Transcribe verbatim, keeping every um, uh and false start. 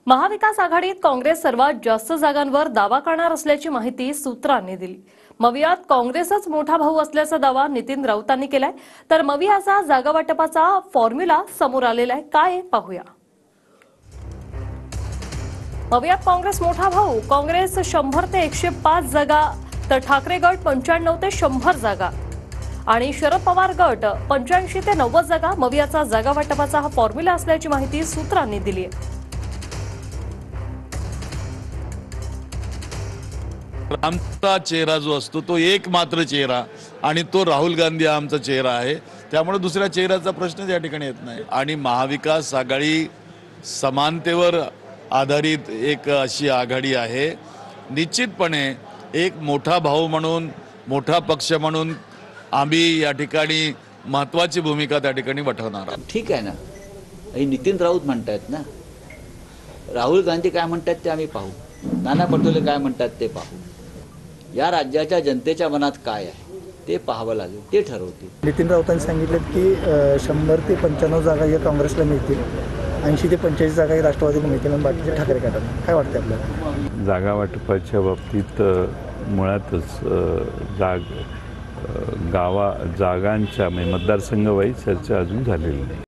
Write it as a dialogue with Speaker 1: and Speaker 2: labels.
Speaker 1: महाविकास आघाडीत काँग्रेस सर्वात जास्त जागांवर दावा करणार असल्याची माहिती सूत्रांनी दिली। मवियात काँग्रेसच मोठा भाऊ असल्याचा दावा नितीन राऊतांनी केलाय। तर मवियाचा जागा वाटपाचा फॉर्म्युला समोर आलेला आहे, काय पाहूया। मवियात काँग्रेस मोठा भाऊ, काँग्रेस शंभर ते एकशे पाच जागा, तर ठाकरे गट पंच्याण्णव ते शंभर जागा आणि शरद पवार गट पंच्याऐंशी ते नव्वद जागा। मवियाचा जागा वाटपाचा हा फॉर्म्युला असल्याची माहिती सूत्रांनी दिली आहे।
Speaker 2: आमचा चेहरा जो असतो तो एक मात्र चेहरा आणि तो राहुल गांधी हा आमचा चेहरा आहे, त्यामुळे दुसऱ्या चेहऱ्याचा प्रश्नच या ठिकाणी येत नाही। आणि महाविकास आघाडी समानतेवर आधारित एक अशी आघाडी आहे। निश्चितपणे एक मोठा भाऊ म्हणून, मोठा पक्ष म्हणून आम्ही या ठिकाणी महत्त्वाची भूमिका त्या ठिकाणी वठवणार आहोत।
Speaker 3: ठीक आहे ना, हे नितीन राऊत म्हणतात ना, राहुल गांधी काय म्हणतात ते आम्ही पाहू, नाना पटोले काय म्हणतात ते पाहू। या राज्याच्या जनतेच्या मनात काय आहे ते पाहावं लागेल, ते ठरवतील।
Speaker 4: नितीन राऊतांनी सांगितलं की शंभर ते पंच्याण्णव जागा या काँग्रेसला मिळतील, ऐंशी ते पंच्याऐंशी जागा या राष्ट्रवादीला मिळतील आणि बाकीचे ठाकरे गटाला। काय वाटतं आपल्याला?
Speaker 5: जागा वाटपाच्या बाबतीत मुळातच जाग गावा जागांच्या म्हणजे मतदारसंघ वाईज चर्चा अजून झालेली नाही।